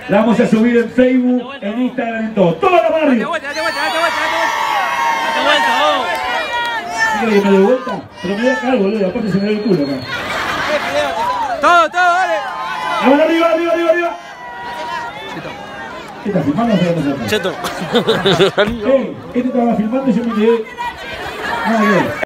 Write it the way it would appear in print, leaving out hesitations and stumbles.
La vamos a subir en Facebook, en Instagram, en todo. ¡Todo la barrio! Date vuelta, date vuelta, date vuelta, date vuelta. Date vuelta, vos. ¿Quieres que me dé vuelta? Pero me voy a cagar, boludo. Aparte se me da el culo acá. Todo, dale. ¡Vamos arriba, arriba, arriba, arriba! ¿Qué estás filmando o no? Cheto. Este estaba filmando y yo me quedé... Ah, bien.